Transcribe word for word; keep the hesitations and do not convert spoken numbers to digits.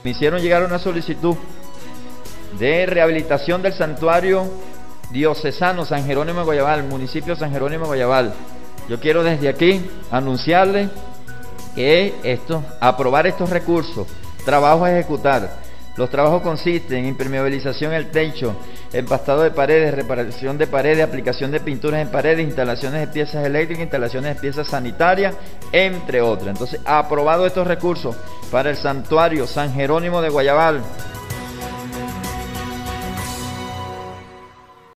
Me hicieron llegar una solicitud de rehabilitación del santuario diocesano San Jerónimo de Guayabal, municipio San Jerónimo de Guayabal. Yo quiero desde aquí anunciarle que esto, aprobar estos recursos, trabajos a ejecutar. Los trabajos consisten en impermeabilización del techo, empastado de paredes, reparación de paredes, aplicación de pinturas en paredes, instalaciones de piezas eléctricas, instalaciones de piezas sanitarias, entre otras. Entonces, aprobado estos recursos para el santuario San Jerónimo de Guayabal.